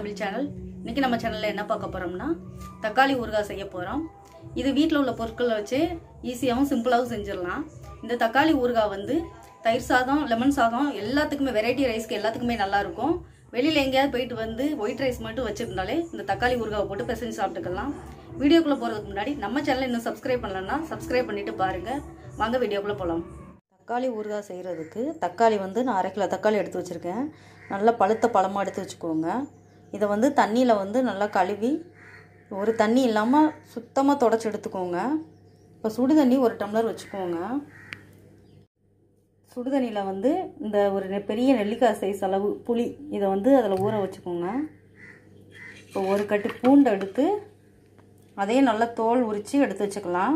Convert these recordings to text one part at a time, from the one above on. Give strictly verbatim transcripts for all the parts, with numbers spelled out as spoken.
Tamil channel. இன்னைக்கு நம்ம சேனல்ல என்ன பார்க்க போறோம்னா தக்காளி ஊறுகாய் செய்ய போறோம். இது வீட்ல உள்ள பொருட்களை வச்சு ஈஸியாவும் சிம்பிளாவும் செஞ்சிடலாம். இந்த தக்காளி ஊறுகாய் வந்து தயிர் சாதம், லெமன் சாதம் எல்லாத்துக்குமே வெரைட்டி ரைஸ்க்கு எல்லாத்துக்குமே நல்லா இருக்கும். வெளியில எங்கேயாவது போயிட்டு வந்து ஒயிட் ரைஸ் மட்டும் வச்சிருந்தாலே இந்த தக்காளி ஊறுகாவை போட்டு பிசைஞ்சு சாப்பிட்டுக்கலாம். வீடியோக்குள்ள போறதுக்கு முன்னாடி நம்ம சேனலை இன்னும் சப்ஸ்கிரைப் பண்ணலன்னா சப்ஸ்கிரைப் பண்ணிட்டு பாருங்க. வாங்க வீடியோக்குள்ள போகலாம். தக்காளி ஊறுகாய் செய்கிறதுக்கு தக்காளி வந்து நான் அரை கிலோ தக்காளி எடுத்து வச்சுருக்கேன். நல்லா பழுத்த பழமாக எடுத்து வச்சுக்கோங்க. இதை வந்து தண்ணியில் வந்து நல்லா கழுவி ஒரு தண்ணி இல்லாமல் சுத்தமாக தொடச்சி எடுத்துக்கோங்க. இப்போ சுடு தண்ணி ஒரு டம்ளர் வச்சுக்கோங்க. சுடுதண்ணியில் வந்து இந்த ஒரு பெரிய நெல்லிக்காய் சைஸ் அளவு புளி இதை வந்து அதில் ஊற வச்சுக்கோங்க. இப்போ ஒரு கட்டு பூண்டை எடுத்து அதையும் நல்லா தோல் உரித்து எடுத்து வச்சுக்கலாம்.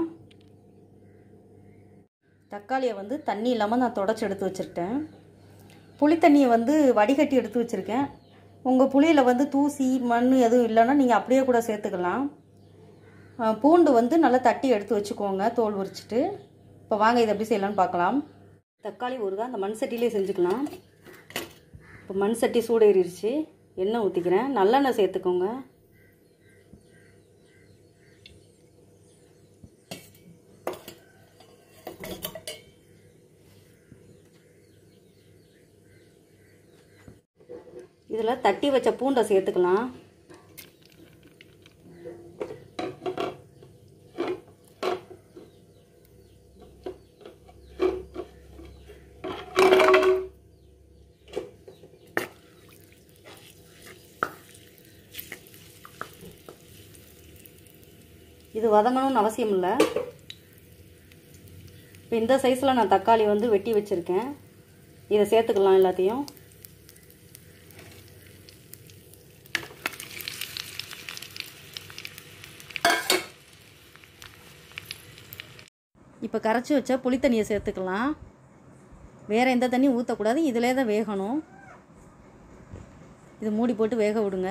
தக்காளியை வந்து தண்ணி இல்லாமல் நான் தொடச்சி எடுத்து வச்சுருக்கேன். புளி தண்ணியை வந்து வடிகட்டி எடுத்து வச்சுருக்கேன். உங்கள் புளியில் வந்து தூசி மண் எதுவும் இல்லைன்னா நீங்கள் அப்படியே கூட சேர்த்துக்கலாம். பூண்டு வந்து நல்லா தட்டி எடுத்து வச்சுக்கோங்க தோல் உரிச்சிட்டு. இப்போ வாங்க இதை எப்படி செய்யலான்னு பார்க்கலாம். தக்காளி ஊறுகாய் அந்த மண் சட்டியிலே செஞ்சுக்கலாம். இப்போ மண் சட்டி சூடேறிடுச்சு. எண்ணெய் ஊற்றிக்கிறேன். நல்லெண்ணெய் சேர்த்துக்கோங்க. இதில் தட்டி வச்ச பூண்டை சேர்த்துக்கலாம். இது வதங்கணும்னு அவசியம் இல்லை. இப்போ இந்த சைஸில் நான் தக்காளி வந்து வெட்டி வச்சுருக்கேன். இதை சேர்த்துக்கலாம் எல்லாத்தையும். இப்போ கரைச்சி வச்ச புளி தண்ணியை சேர்த்துக்கலாம். வேறு எந்த தண்ணியும் ஊற்றக்கூடாது, இதிலே தான் வேகணும். இது மூடி போட்டு வேக விடுங்க.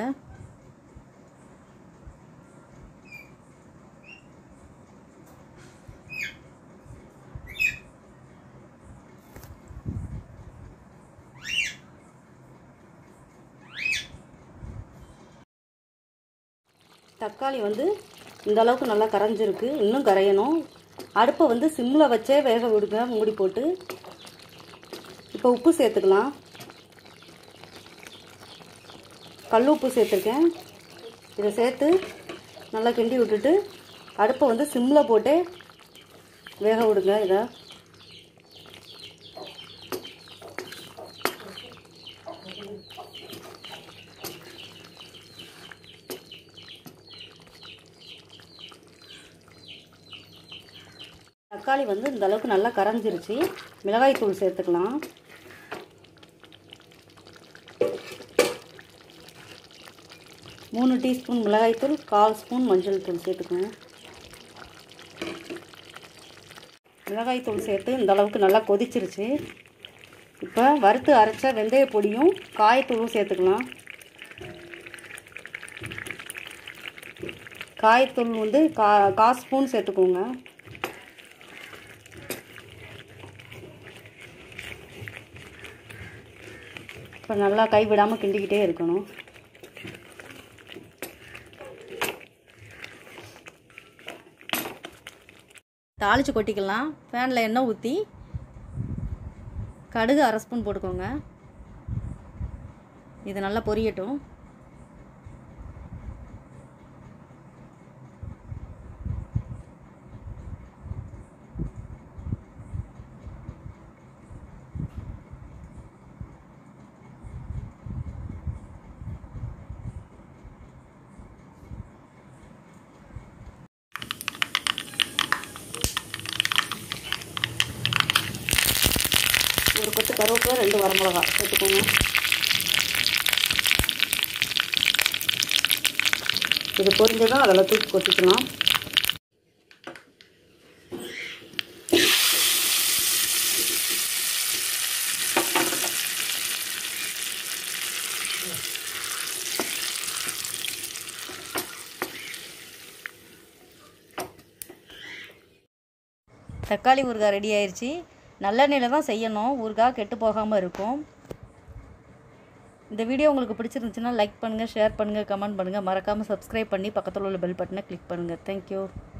தக்காளி வந்து இந்த அளவுக்கு நல்லா கரைஞ்சிருக்கு. இன்னும் கரையணும். அடுப்பை வந்து சிம்மில் வச்சே வேக விடுங்க மூடி போட்டு. இப்போ உப்பு சேர்த்துக்கலாம். கல் உப்பு சேர்த்துருக்கேன். இதை சேர்த்து நல்லா கிண்டி விட்டுட்டு அடுப்பை வந்து சிம்மில் போட்டே வேக விடுங்க. இதை தக்காளி வந்து இந்த அளவுக்கு நல்லா கரைஞ்சிருச்சு. மிளகாய் தூள் சேர்த்துக்கலாம். மூணு டீஸ்பூன் மிளகாய் தூள், கால் ஸ்பூன் மஞ்சள் தூள் சேர்த்துக்கோங்க. மிளகாய் தூள் சேர்த்து இந்த அளவுக்கு நல்லா கொதிச்சிருச்சு. இப்போ வறுத்து அரைச்ச வெந்தய பொடியும் காயத்தூளும் சேர்த்துக்கலாம். காயத்தூள் வந்து கா கால் ஸ்பூன் சேர்த்துக்கோங்க. இப்போ நல்லா கைவிடாமல் கிண்டிக்கிட்டே இருக்கணும். தாளித்து கொட்டிக்கலாம். ஃபேனில் எண்ணெய் ஊற்றி கடுகு அரை ஸ்பூன் போட்டுக்கோங்க. இது நல்லா பொரியட்டும். ஒரு கொத்து கருவேப்பிலை, ரெண்டு வரமிளகா சேர்த்துக்கோங்க. இது பொரிஞ்சதும் அதில் தூக்கி கொட்டிக்கலாம். தக்காளி ஊறுகாய் ரெடி ஆயிடுச்சு. நல்லெண்ணெயில் தான் செய்யணும். ஊறுகாய் கெட்டு போகாமல் இருக்கும். இந்த வீடியோ உங்களுக்கு பிடிச்சிருந்துச்சுன்னா லைக் பண்ணுங்கள், ஷேர் பண்ணுங்கள், கமெண்ட் பண்ணுங்கள். மறக்காமல் சப்ஸ்கிரைப் பண்ணி பக்கத்தில் உள்ள பெல் பட்டனை கிளிக் பண்ணுங்கள். தேங்க்யூ.